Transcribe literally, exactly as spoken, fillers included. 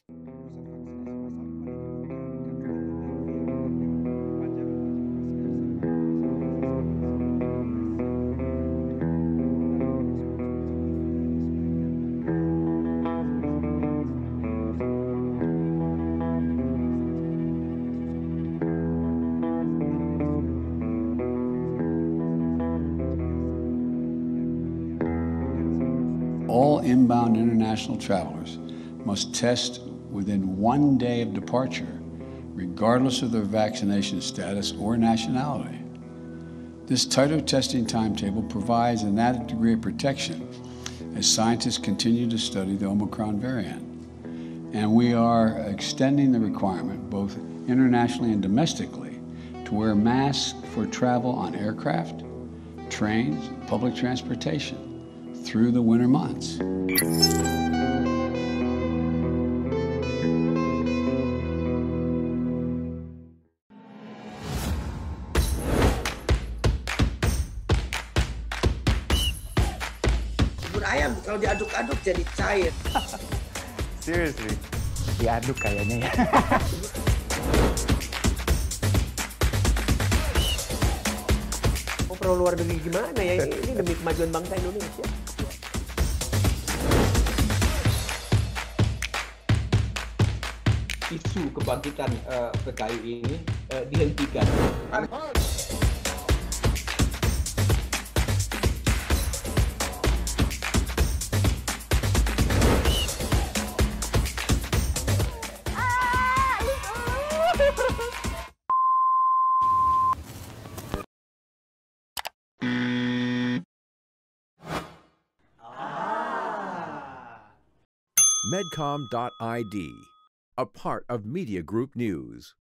All inbound international travelers must test within one day of departure, regardless of their vaccination status or nationality. This tighter testing timetable provides an added degree of protection as scientists continue to study the Omicron variant. And we are extending the requirement, both internationally and domestically, to wear masks for travel on aircraft, trains, public transportation through the winter months. Bubur ayam kalau diaduk-aduk jadi cair. Seriously, diaduk kayaknya ya. Oh, perlu luar negeri gimana ya? Ini demi kemajuan bangsa Indonesia. Isu kebangkitan uh, P K I ini uh, dihentikan. Medcom dot I D, a part of Media Group News.